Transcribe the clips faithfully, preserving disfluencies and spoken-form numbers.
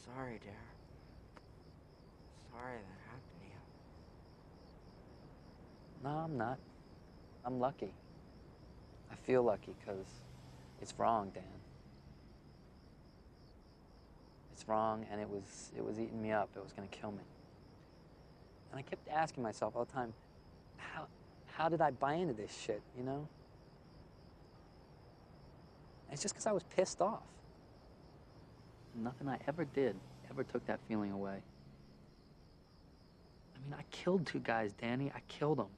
sorry, dear. Sorry that happened to you. No, I'm not. I'm lucky. I feel lucky because it's wrong, Dan. It's wrong, and it was, it was eating me up. It was going to kill me. And I kept asking myself all the time, how, how did I buy into this shit, you know? And it's just because I was pissed off. Nothing I ever did ever took that feeling away. I mean, I killed two guys, Danny. I killed them.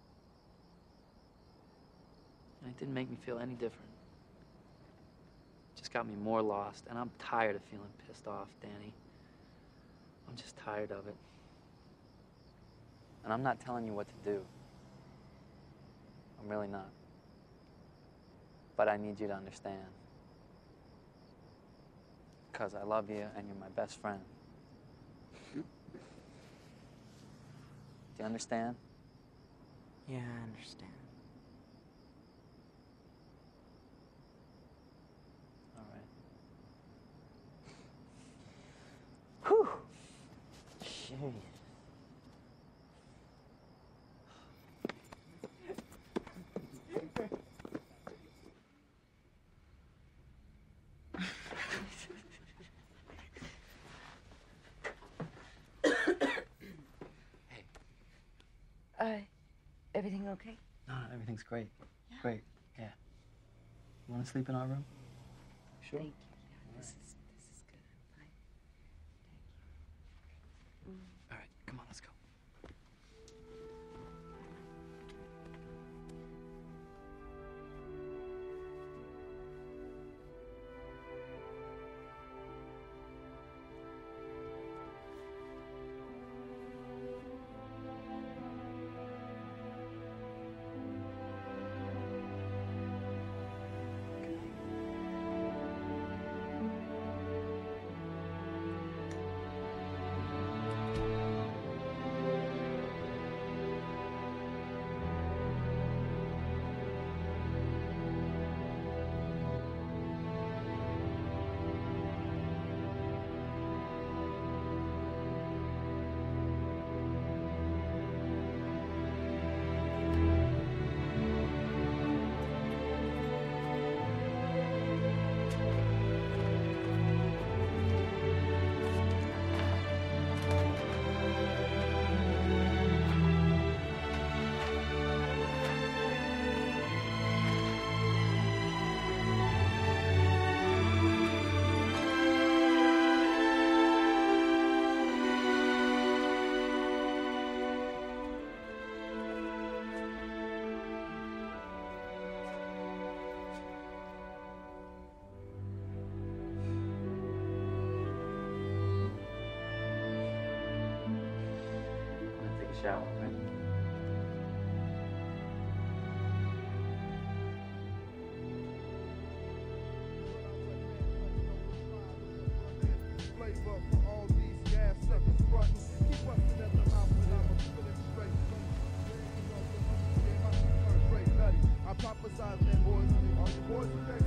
And it didn't make me feel any different. It just got me more lost, and I'm tired of feeling pissed off, Danny. I'm just tired of it. And I'm not telling you what to do. I'm really not. But I need you to understand. Because I love you, and you're my best friend. Do you understand? Yeah, I understand. All right. Whew. Jeez. Uh, everything okay? No, everything's great. Yeah. Great, yeah. You want to sleep in our room? Sure. Thank you. Yeah, this is this is good. I'm fine. Thank you. Mm. All right, come on, let's go. Shower, right? I prophesize that boys, all you boys